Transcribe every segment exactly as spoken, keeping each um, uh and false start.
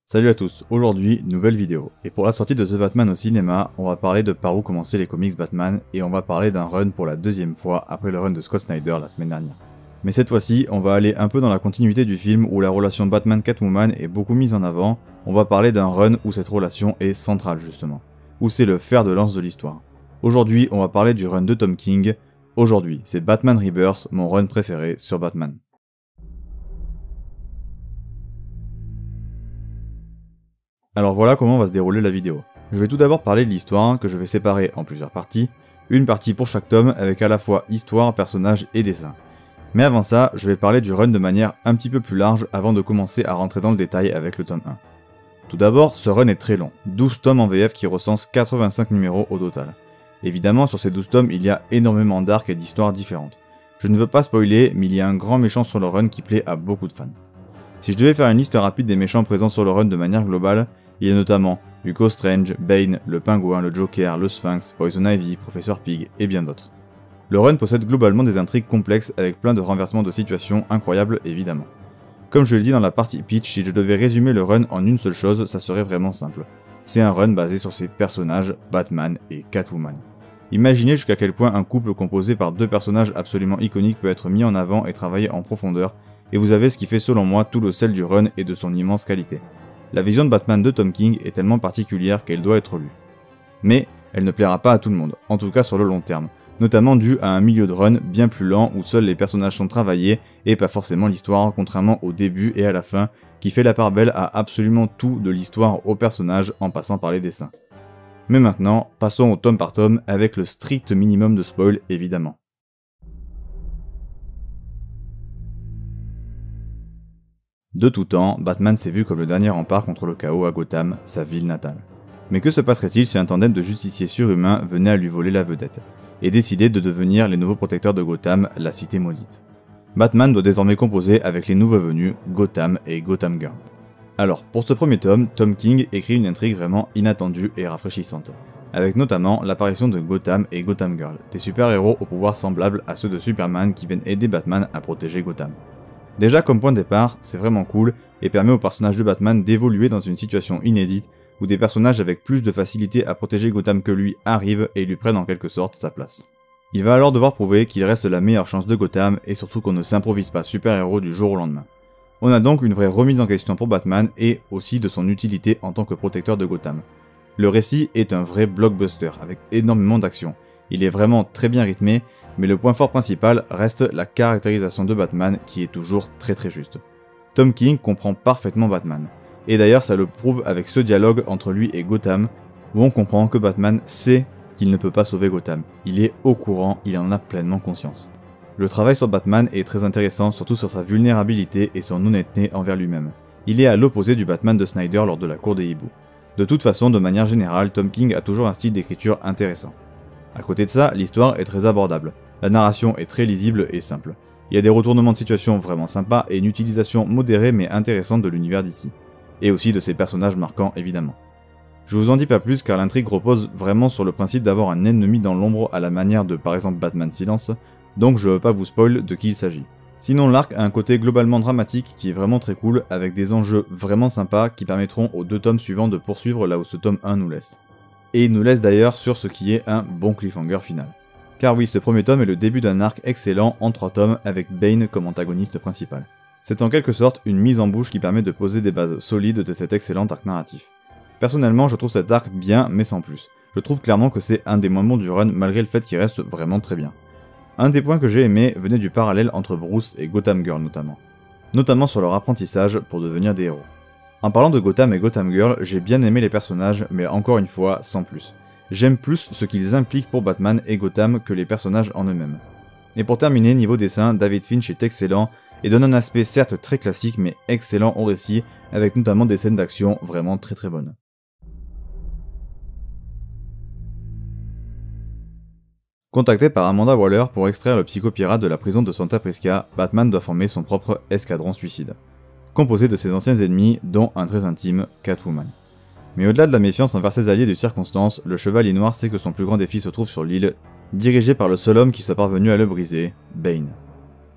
Salut à tous, aujourd'hui, nouvelle vidéo. Et pour la sortie de The Batman au cinéma, on va parler de par où commencer les comics Batman, et on va parler d'un run pour la deuxième fois après le run de Scott Snyder la semaine dernière. Mais cette fois-ci, on va aller un peu dans la continuité du film où la relation Batman-Catwoman est beaucoup mise en avant, on va parler d'un run où cette relation est centrale justement, où c'est le fer de lance de l'histoire. Aujourd'hui, on va parler du run de Tom King. Aujourd'hui, c'est Batman Rebirth, mon run préféré sur Batman. Alors voilà comment va se dérouler la vidéo. Je vais tout d'abord parler de l'histoire, que je vais séparer en plusieurs parties, une partie pour chaque tome avec à la fois histoire, personnages et dessin. Mais avant ça, je vais parler du run de manière un petit peu plus large avant de commencer à rentrer dans le détail avec le tome un. Tout d'abord, ce run est très long, douze tomes en V F qui recensent quatre-vingt-cinq numéros au total. Évidemment, sur ces douze tomes, il y a énormément d'arcs et d'histoires différentes. Je ne veux pas spoiler, mais il y a un grand méchant sur le run qui plaît à beaucoup de fans. Si je devais faire une liste rapide des méchants présents sur le run de manière globale, il y a notamment Hugo Strange, Bane, le Pingouin, le Joker, le Sphinx, Poison Ivy, Professeur Pig et bien d'autres. Le run possède globalement des intrigues complexes avec plein de renversements de situations incroyables évidemment. Comme je l'ai dit dans la partie pitch, si je devais résumer le run en une seule chose, ça serait vraiment simple. C'est un run basé sur ces personnages, Batman et Catwoman. Imaginez jusqu'à quel point un couple composé par deux personnages absolument iconiques peut être mis en avant et travaillé en profondeur, et vous avez ce qui fait selon moi tout le sel du run et de son immense qualité. La vision de Batman de Tom King est tellement particulière qu'elle doit être lue. Mais elle ne plaira pas à tout le monde, en tout cas sur le long terme, notamment dû à un milieu de run bien plus lent où seuls les personnages sont travaillés et pas forcément l'histoire, contrairement au début et à la fin, qui fait la part belle à absolument tout de l'histoire aux personnages en passant par les dessins. Mais maintenant, passons au tome par tome avec le strict minimum de spoil évidemment. De tout temps, Batman s'est vu comme le dernier rempart contre le chaos à Gotham, sa ville natale. Mais que se passerait-il si un tandem de justiciers surhumains venait à lui voler la vedette, et décider de devenir les nouveaux protecteurs de Gotham, la cité maudite? Batman doit désormais composer avec les nouveaux venus, Gotham et Gotham Girl. Alors, pour ce premier tome, Tom King écrit une intrigue vraiment inattendue et rafraîchissante, avec notamment l'apparition de Gotham et Gotham Girl, des super-héros aux pouvoirs semblables à ceux de Superman qui viennent aider Batman à protéger Gotham. Déjà comme point de départ, c'est vraiment cool et permet au personnage de Batman d'évoluer dans une situation inédite où des personnages avec plus de facilité à protéger Gotham que lui arrivent et lui prennent en quelque sorte sa place. Il va alors devoir prouver qu'il reste la meilleure chance de Gotham et surtout qu'on ne s'improvise pas super-héros du jour au lendemain. On a donc une vraie remise en question pour Batman et aussi de son utilité en tant que protecteur de Gotham. Le récit est un vrai blockbuster avec énormément d'action. Il est vraiment très bien rythmé, mais le point fort principal reste la caractérisation de Batman qui est toujours très très juste. Tom King comprend parfaitement Batman, et d'ailleurs ça le prouve avec ce dialogue entre lui et Gotham, où on comprend que Batman sait qu'il ne peut pas sauver Gotham. Il est au courant, il en a pleinement conscience. Le travail sur Batman est très intéressant, surtout sur sa vulnérabilité et son honnêteté envers lui-même. Il est à l'opposé du Batman de Snyder lors de la cour des hiboux. De toute façon, de manière générale, Tom King a toujours un style d'écriture intéressant. À côté de ça, l'histoire est très abordable. La narration est très lisible et simple. Il y a des retournements de situation vraiment sympas et une utilisation modérée mais intéressante de l'univers D C. Et aussi de ses personnages marquants évidemment. Je vous en dis pas plus car l'intrigue repose vraiment sur le principe d'avoir un ennemi dans l'ombre à la manière de par exemple Batman Silence, donc je veux pas vous spoil de qui il s'agit. Sinon l'arc a un côté globalement dramatique qui est vraiment très cool avec des enjeux vraiment sympas qui permettront aux deux tomes suivants de poursuivre là où ce tome un nous laisse. Et il nous laisse d'ailleurs sur ce qui est un bon cliffhanger final. Car oui, ce premier tome est le début d'un arc excellent en trois tomes avec Bane comme antagoniste principal. C'est en quelque sorte une mise en bouche qui permet de poser des bases solides de cet excellent arc narratif. Personnellement, je trouve cet arc bien, mais sans plus. Je trouve clairement que c'est un des moins bons du run malgré le fait qu'il reste vraiment très bien. Un des points que j'ai aimé venait du parallèle entre Bruce et Gotham Girl notamment. Notamment sur leur apprentissage pour devenir des héros. En parlant de Gotham et Gotham Girl, j'ai bien aimé les personnages, mais encore une fois, sans plus. J'aime plus ce qu'ils impliquent pour Batman et Gotham que les personnages en eux-mêmes. Et pour terminer, niveau dessin, David Finch est excellent et donne un aspect certes très classique mais excellent au récit, avec notamment des scènes d'action vraiment très très bonnes. Contacté par Amanda Waller pour extraire le psychopirate de la prison de Santa Prisca, Batman doit former son propre escadron suicide, composé de ses anciens ennemis, dont un très intime, Catwoman. Mais au-delà de la méfiance envers ses alliés de circonstance, le Chevalier Noir sait que son plus grand défi se trouve sur l'île, dirigé par le seul homme qui soit parvenu à le briser, Bane.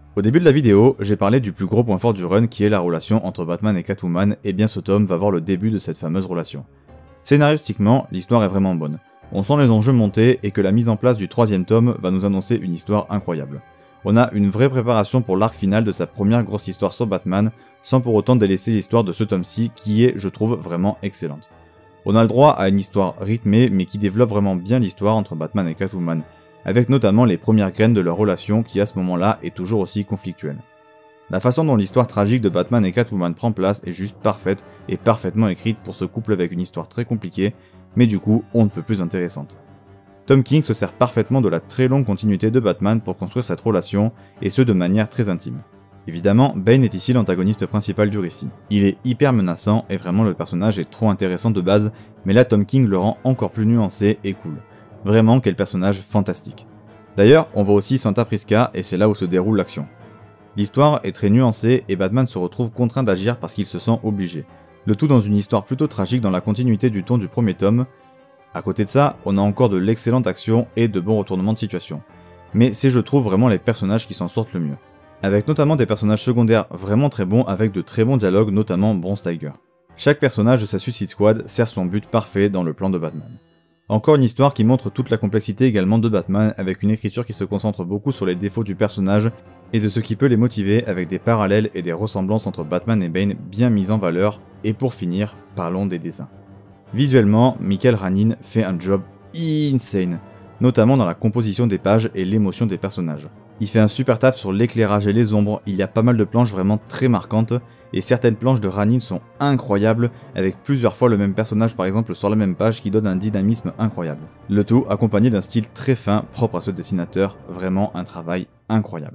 Au début de la vidéo, j'ai parlé du plus gros point fort du run qui est la relation entre Batman et Catwoman, et bien ce tome va voir le début de cette fameuse relation. Scénaristiquement, l'histoire est vraiment bonne. On sent les enjeux monter et que la mise en place du troisième tome va nous annoncer une histoire incroyable. On a une vraie préparation pour l'arc final de sa première grosse histoire sur Batman, sans pour autant délaisser l'histoire de ce tome-ci qui est, je trouve, vraiment excellente. On a le droit à une histoire rythmée mais qui développe vraiment bien l'histoire entre Batman et Catwoman, avec notamment les premières graines de leur relation qui à ce moment-là est toujours aussi conflictuelle. La façon dont l'histoire tragique de Batman et Catwoman prend place est juste parfaite et parfaitement écrite pour ce couple avec une histoire très compliquée, mais du coup on ne peut plus intéressante. Tom King se sert parfaitement de la très longue continuité de Batman pour construire cette relation, et ce de manière très intime. Évidemment, Bane est ici l'antagoniste principal du récit. Il est hyper menaçant et vraiment le personnage est trop intéressant de base, mais là Tom King le rend encore plus nuancé et cool. Vraiment quel personnage fantastique. D'ailleurs, on voit aussi Santa Prisca et c'est là où se déroule l'action. L'histoire est très nuancée et Batman se retrouve contraint d'agir parce qu'il se sent obligé. Le tout dans une histoire plutôt tragique dans la continuité du ton du premier tome. À côté de ça, on a encore de l'excellente action et de bons retournements de situation. Mais c'est je trouve vraiment les personnages qui s'en sortent le mieux. Avec notamment des personnages secondaires vraiment très bons avec de très bons dialogues, notamment Bronze Tiger. Chaque personnage de sa Suicide Squad sert son but parfait dans le plan de Batman. Encore une histoire qui montre toute la complexité également de Batman avec une écriture qui se concentre beaucoup sur les défauts du personnage et de ce qui peut les motiver avec des parallèles et des ressemblances entre Batman et Bane bien mises en valeur. Et pour finir, parlons des dessins. Visuellement, Michael Ranin fait un job insane, notamment dans la composition des pages et l'émotion des personnages. Il fait un super taf sur l'éclairage et les ombres, il y a pas mal de planches vraiment très marquantes, et certaines planches de Ranin sont incroyables, avec plusieurs fois le même personnage par exemple sur la même page qui donne un dynamisme incroyable. Le tout accompagné d'un style très fin propre à ce dessinateur, vraiment un travail incroyable.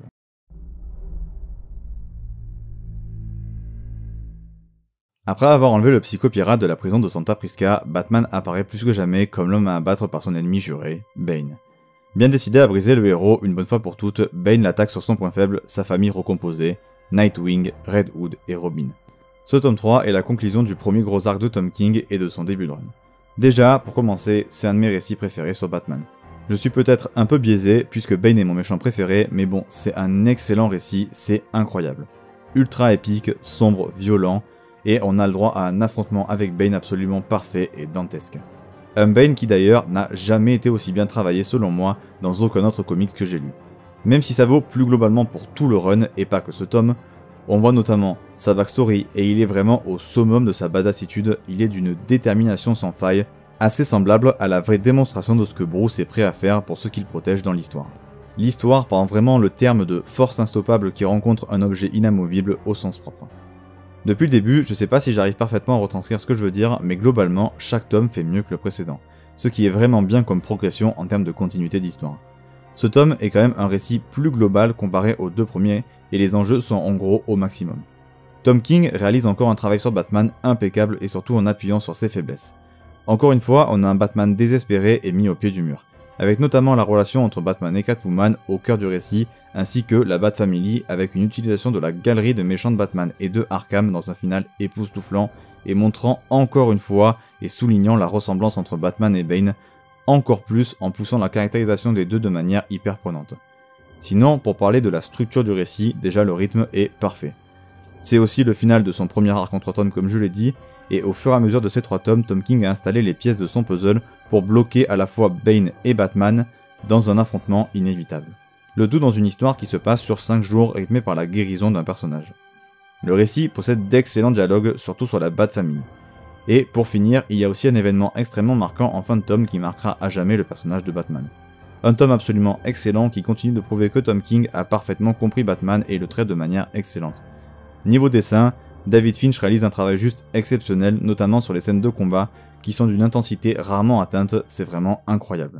Après avoir enlevé le psychopirate de la prison de Santa Prisca, Batman apparaît plus que jamais comme l'homme à abattre par son ennemi juré, Bane. Bien décidé à briser le héros une bonne fois pour toutes, Bane l'attaque sur son point faible, sa famille recomposée, Nightwing, Red Hood et Robin. Ce tome trois est la conclusion du premier gros arc de Tom King et de son début de run. Déjà, pour commencer, c'est un de mes récits préférés sur Batman. Je suis peut-être un peu biaisé puisque Bane est mon méchant préféré, mais bon, c'est un excellent récit, c'est incroyable. Ultra épique, sombre, violent, et on a le droit à un affrontement avec Bane absolument parfait et dantesque. Un Bane qui d'ailleurs n'a jamais été aussi bien travaillé selon moi dans aucun autre comics que j'ai lu. Même si ça vaut plus globalement pour tout le run et pas que ce tome, on voit notamment sa backstory et il est vraiment au summum de sa badassitude, il est d'une détermination sans faille, assez semblable à la vraie démonstration de ce que Bruce est prêt à faire pour ceux qu'il protège dans l'histoire. L'histoire prend vraiment le terme de force instoppable qui rencontre un objet inamovible au sens propre. Depuis le début, je sais pas si j'arrive parfaitement à retranscrire ce que je veux dire, mais globalement, chaque tome fait mieux que le précédent, ce qui est vraiment bien comme progression en termes de continuité d'histoire. Ce tome est quand même un récit plus global comparé aux deux premiers, et les enjeux sont en gros au maximum. Tom King réalise encore un travail sur Batman impeccable et surtout en appuyant sur ses faiblesses. Encore une fois, on a un Batman désespéré et mis au pied du mur, avec notamment la relation entre Batman et Catwoman au cœur du récit, ainsi que la Bat Family avec une utilisation de la galerie de méchants de Batman et de Arkham dans un final époustouflant et montrant encore une fois et soulignant la ressemblance entre Batman et Bane, encore plus en poussant la caractérisation des deux de manière hyper prenante. Sinon, pour parler de la structure du récit, déjà le rythme est parfait. C'est aussi le final de son premier arc en trois tomes comme je l'ai dit, et au fur et à mesure de ces trois tomes, Tom King a installé les pièces de son puzzle pour bloquer à la fois Bane et Batman dans un affrontement inévitable. Le tout dans une histoire qui se passe sur cinq jours rythmée par la guérison d'un personnage. Le récit possède d'excellents dialogues, surtout sur la Bat Family. Et pour finir, il y a aussi un événement extrêmement marquant en fin de tome qui marquera à jamais le personnage de Batman. Un tome absolument excellent qui continue de prouver que Tom King a parfaitement compris Batman et le traite de manière excellente. Niveau dessin, David Finch réalise un travail juste exceptionnel, notamment sur les scènes de combat, qui sont d'une intensité rarement atteinte, c'est vraiment incroyable.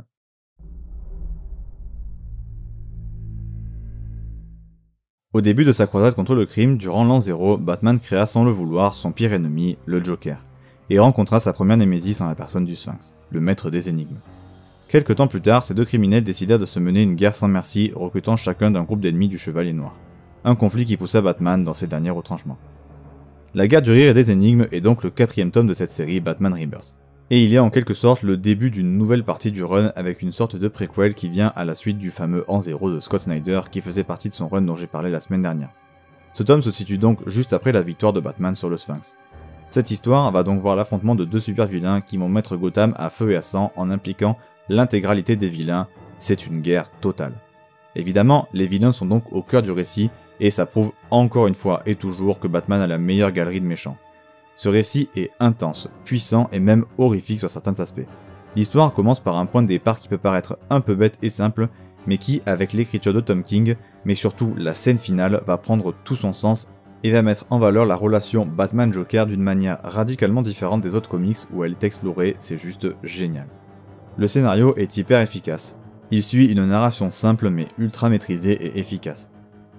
Au début de sa croisade contre le crime, durant l'an zéro, Batman créa sans le vouloir son pire ennemi, le Joker, et rencontra sa première némésis en la personne du Sphinx, le maître des énigmes. Quelque temps plus tard, ces deux criminels décidèrent de se mener une guerre sans merci, recrutant chacun d'un groupe d'ennemis du Chevalier Noir. Un conflit qui poussa Batman dans ses derniers retranchements. La guerre du rire et des énigmes est donc le quatrième tome de cette série Batman Rebirth. Et il y a en quelque sorte le début d'une nouvelle partie du run avec une sorte de préquel qui vient à la suite du fameux An Zero de Scott Snyder qui faisait partie de son run dont j'ai parlé la semaine dernière. Ce tome se situe donc juste après la victoire de Batman sur le Sphinx. Cette histoire va donc voir l'affrontement de deux super vilains qui vont mettre Gotham à feu et à sang en impliquant l'intégralité des vilains. C'est une guerre totale. Évidemment, les vilains sont donc au cœur du récit et ça prouve encore une fois et toujours que Batman a la meilleure galerie de méchants. Ce récit est intense, puissant et même horrifique sur certains aspects. L'histoire commence par un point de départ qui peut paraître un peu bête et simple, mais qui, avec l'écriture de Tom King, mais surtout la scène finale, va prendre tout son sens et va mettre en valeur la relation Batman-Joker d'une manière radicalement différente des autres comics où elle est explorée, c'est juste génial. Le scénario est hyper efficace. Il suit une narration simple mais ultra maîtrisée et efficace.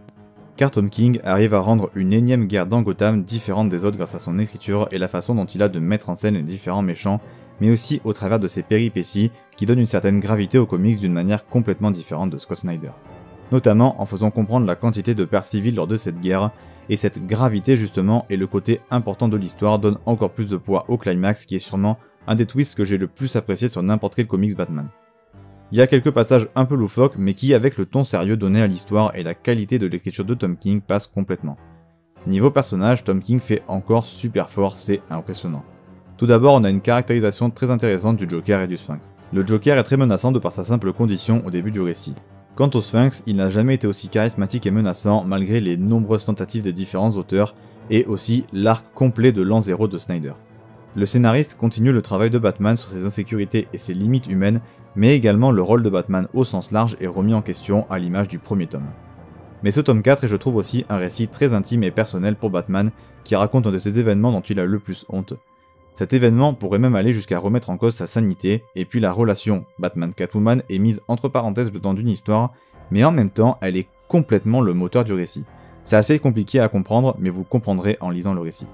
Car Tom King arrive à rendre une énième guerre dans Gotham différente des autres grâce à son écriture et la façon dont il a de mettre en scène les différents méchants, mais aussi au travers de ses péripéties qui donnent une certaine gravité aux comics d'une manière complètement différente de Scott Snyder. Notamment en faisant comprendre la quantité de pertes civiles lors de cette guerre, et cette gravité justement et le côté important de l'histoire donnent encore plus de poids au climax qui est sûrement un des twists que j'ai le plus apprécié sur n'importe quel comics Batman. Il y a quelques passages un peu loufoques, mais qui, avec le ton sérieux donné à l'histoire et la qualité de l'écriture de Tom King, passent complètement. Niveau personnage, Tom King fait encore super fort, c'est impressionnant. Tout d'abord, on a une caractérisation très intéressante du Joker et du Sphinx. Le Joker est très menaçant de par sa simple condition au début du récit. Quant au Sphinx, il n'a jamais été aussi charismatique et menaçant malgré les nombreuses tentatives des différents auteurs et aussi l'arc complet de l'An Zero de Snyder. Le scénariste continue le travail de Batman sur ses insécurités et ses limites humaines, mais également le rôle de Batman au sens large est remis en question à l'image du premier tome. Mais ce tome quatre est je trouve aussi un récit très intime et personnel pour Batman qui raconte un de ces événements dont il a le plus honte. Cet événement pourrait même aller jusqu'à remettre en cause sa sanité, et puis la relation Batman-Catwoman est mise entre parenthèses le temps d'une histoire, mais en même temps elle est complètement le moteur du récit. C'est assez compliqué à comprendre, mais vous comprendrez en lisant le récit.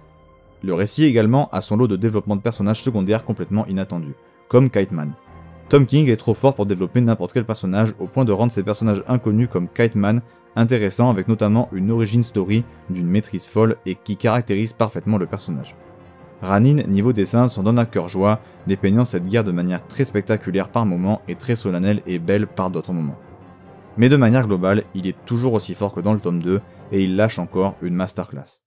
Le récit également a son lot de développement de personnages secondaires complètement inattendus, comme Kite Man. Tom King est trop fort pour développer n'importe quel personnage au point de rendre ces personnages inconnus comme Kite Man intéressants avec notamment une origin story d'une maîtrise folle et qui caractérise parfaitement le personnage. Ranin, niveau dessin, s'en donne à cœur joie, dépeignant cette guerre de manière très spectaculaire par moments et très solennelle et belle par d'autres moments. Mais de manière globale, il est toujours aussi fort que dans le tome deux et il lâche encore une masterclass.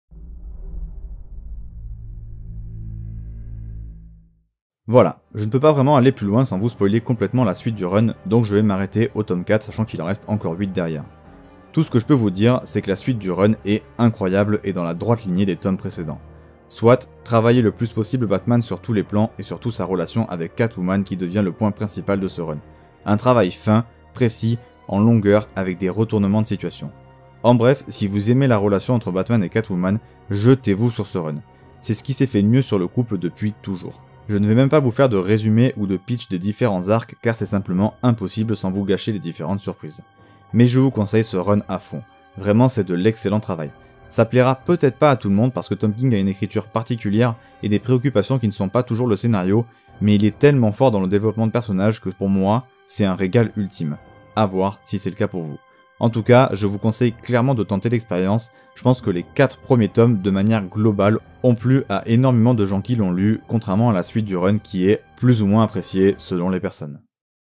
Voilà, je ne peux pas vraiment aller plus loin sans vous spoiler complètement la suite du run, donc je vais m'arrêter au tome quatre sachant qu'il en reste encore huit derrière. Tout ce que je peux vous dire, c'est que la suite du run est incroyable et dans la droite lignée des tomes précédents. Soit, travailler le plus possible Batman sur tous les plans et surtout sa relation avec Catwoman qui devient le point principal de ce run. Un travail fin, précis, en longueur avec des retournements de situation. En bref, si vous aimez la relation entre Batman et Catwoman, jetez-vous sur ce run. C'est ce qui s'est fait de mieux sur le couple depuis toujours. Je ne vais même pas vous faire de résumé ou de pitch des différents arcs car c'est simplement impossible sans vous gâcher les différentes surprises. Mais je vous conseille ce run à fond. Vraiment c'est de l'excellent travail. Ça plaira peut-être pas à tout le monde parce que Tom King a une écriture particulière et des préoccupations qui ne sont pas toujours le scénario, mais il est tellement fort dans le développement de personnages que pour moi, c'est un régal ultime. À voir si c'est le cas pour vous. En tout cas, je vous conseille clairement de tenter l'expérience, je pense que les quatre premiers tomes, de manière globale, ont plu à énormément de gens qui l'ont lu, contrairement à la suite du run qui est plus ou moins appréciée selon les personnes.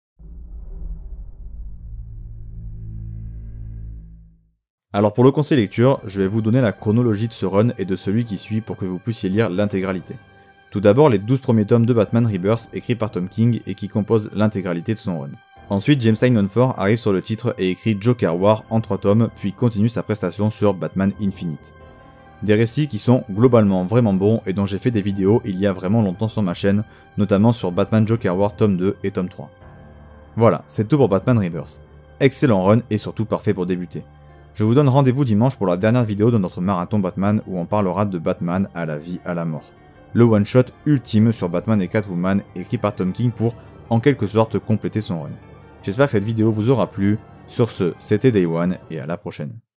Alors pour le conseil lecture, je vais vous donner la chronologie de ce run et de celui qui suit pour que vous puissiez lire l'intégralité. Tout d'abord les douze premiers tomes de Batman Rebirth écrits par Tom King et qui composent l'intégralité de son run. Ensuite, James Tynion four arrive sur le titre et écrit Joker War en trois tomes, puis continue sa prestation sur Batman Infinite. Des récits qui sont globalement vraiment bons et dont j'ai fait des vidéos il y a vraiment longtemps sur ma chaîne, notamment sur Batman Joker War tome deux et tome trois. Voilà, c'est tout pour Batman Rebirth. Excellent run et surtout parfait pour débuter. Je vous donne rendez-vous dimanche pour la dernière vidéo de notre marathon Batman où on parlera de Batman à la vie à la mort. Le one-shot ultime sur Batman et Catwoman écrit par Tom King pour, en quelque sorte, compléter son run. J'espère que cette vidéo vous aura plu. Sur ce, c'était Day One et à la prochaine.